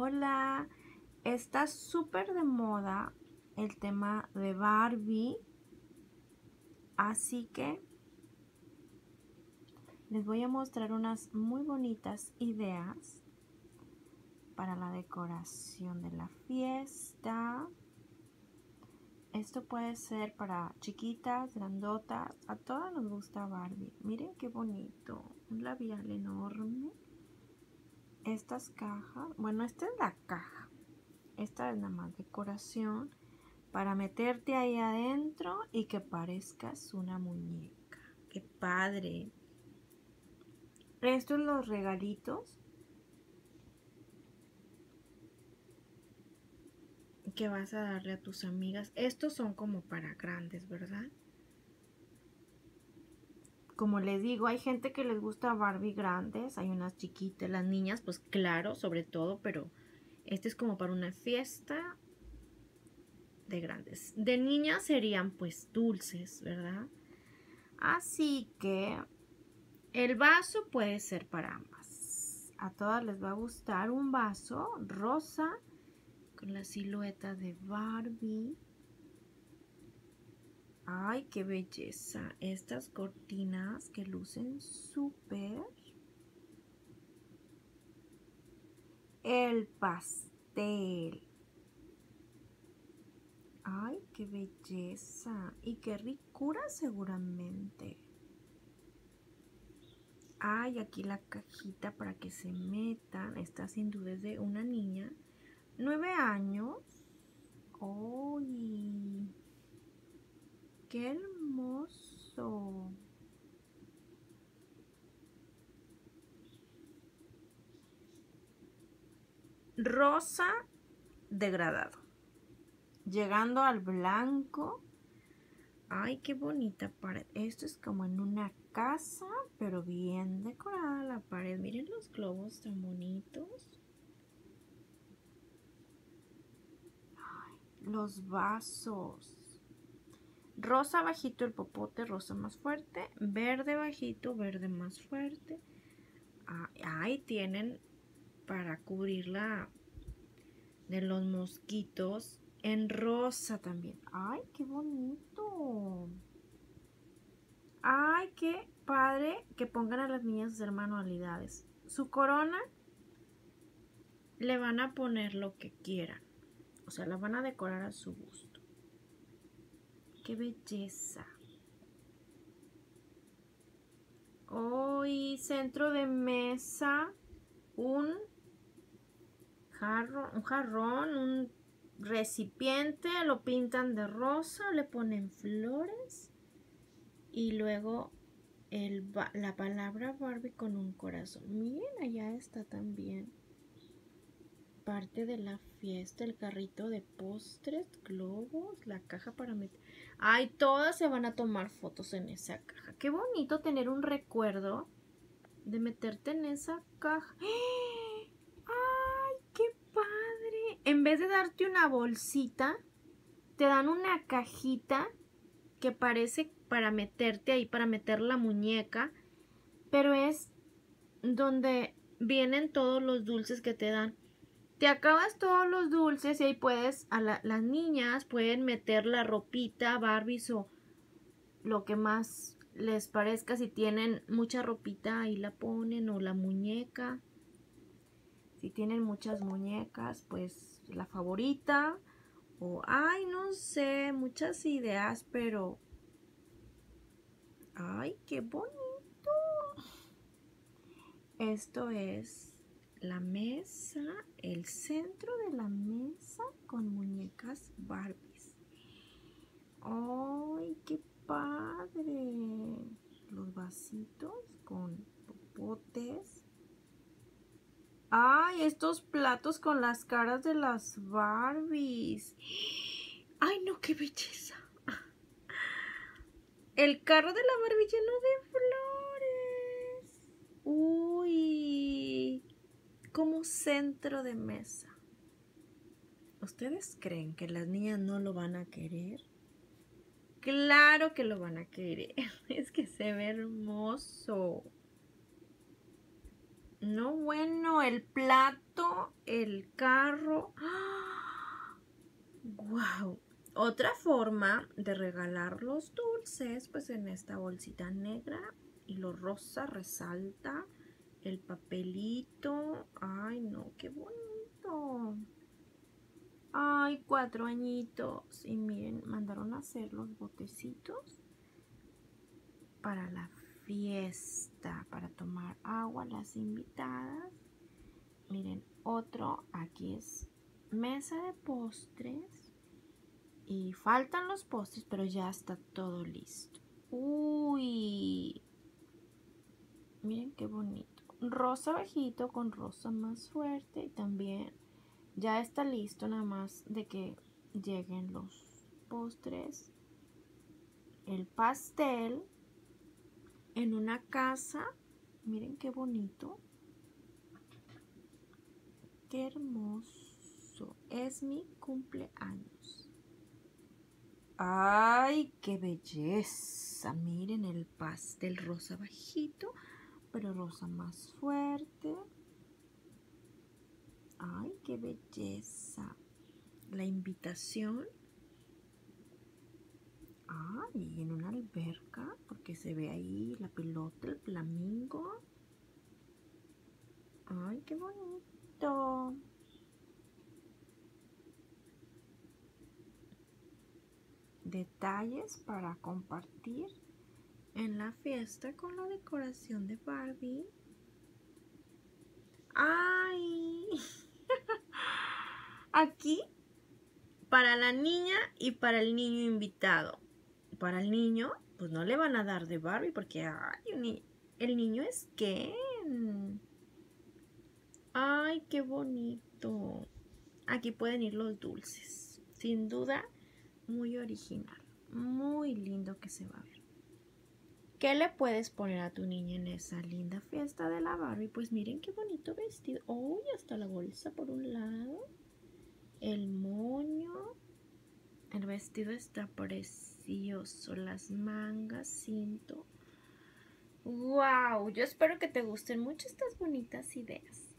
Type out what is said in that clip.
Hola, está súper de moda el tema de Barbie, así que les voy a mostrar unas muy bonitas ideas para la decoración de la fiesta. Esto puede ser para chiquitas, grandotas, a todas nos gusta Barbie. Miren qué bonito, un labial enorme. Estas cajas, bueno, esta es la caja. Esta es nada más decoración para meterte ahí adentro y que parezcas una muñeca. ¡Qué padre! Estos son los regalitos que vas a darle a tus amigas. Estos son como para grandes, ¿verdad? Como les digo, hay gente que les gusta Barbie grandes, hay unas chiquitas, las niñas, pues claro, sobre todo, pero este es como para una fiesta de grandes. De niñas serían pues dulces, ¿verdad? Así que el vaso puede ser para ambas. A todas les va a gustar un vaso rosa con la silueta de Barbie. ¡Ay, qué belleza! Estas cortinas que lucen súper. El pastel. ¡Ay, qué belleza! Y qué ricura seguramente. Hay aquí la cajita para que se metan. Esta sin duda es de una niña. 9 años. ¡Ay! ¡Qué hermoso! Rosa degradado. Llegando al blanco. ¡Ay, qué bonita pared! Esto es como en una casa, pero bien decorada la pared. Miren los globos tan bonitos. Ay, los vasos. Rosa bajito el popote, rosa más fuerte. Verde bajito, verde más fuerte. Ahí tienen para cubrirla de los mosquitos en rosa también. ¡Ay, qué bonito! ¡Ay, qué padre que pongan a las niñas a hacer manualidades! Su corona le van a poner lo que quieran. O sea, la van a decorar a su gusto. ¡Qué belleza! Hoy centro de mesa, un jarrón, un recipiente, lo pintan de rosa, le ponen flores y luego la palabra Barbie con un corazón. Miren, allá está también parte de la fiesta, el carrito de postres, globos, la caja para meter. Ay, todas se van a tomar fotos en esa caja. Qué bonito tener un recuerdo de meterte en esa caja. ¡Ay, qué padre! En vez de darte una bolsita, te dan una cajita que parece para meterte ahí, para meter la muñeca, pero es donde vienen todos los dulces que te dan. Te acabas todos los dulces y ahí puedes, las niñas pueden meter la ropita, Barbies o lo que más les parezca. Si tienen mucha ropita ahí la ponen, o la muñeca. Si tienen muchas muñecas, pues la favorita. O, ay, no sé, muchas ideas, pero... ¡Ay, qué bonito! Esto es la mesa, el centro de la mesa con muñecas Barbies. ¡Ay, qué padre! Los vasitos con popotes. ¡Ay, estos platos con las caras de las Barbies! ¡Ay, no, qué belleza! El carro de la Barbie lleno de flores. ¡Uy! Como centro de mesa. ¿Ustedes creen que las niñas no lo van a querer? Claro que lo van a querer. Es que se ve hermoso. No, bueno, el plato, el carro. ¡Wow! Otra forma de regalar los dulces, pues en esta bolsita negra y lo rosa resalta el papelito. Ay, no, qué bonito. Ay, 4 añitos. Y miren, mandaron a hacer los botecitos para la fiesta, para tomar agua las invitadas. Miren, otro, aquí es mesa de postres. Y faltan los postres, pero ya está todo listo. Uy, miren qué bonito. Rosa bajito con rosa más fuerte. Y también ya está listo, nada más de que lleguen los postres. El pastel en una casa. Miren qué bonito. Qué hermoso. Es mi cumpleaños. ¡Ay, qué belleza! Miren el pastel rosa bajito, pero rosa más fuerte. ¡Ay, qué belleza! La invitación. ¡Ay, en una alberca! Porque se ve ahí la pelota, el flamingo. ¡Ay, qué bonito! Detalles para compartir en la fiesta con la decoración de Barbie. ¡Ay! Aquí para la niña y para el niño invitado. Para el niño, pues no le van a dar de Barbie porque ay, el niño es Ken. Ay, qué bonito. Aquí pueden ir los dulces. Sin duda, muy original. Muy lindo que se va a ver. ¿Qué le puedes poner a tu niña en esa linda fiesta de la Barbie? Pues miren qué bonito vestido. Uy, hasta la bolsa por un lado. El moño. El vestido está precioso. Las mangas, cinto. ¡Wow! Yo espero que te gusten mucho estas bonitas ideas.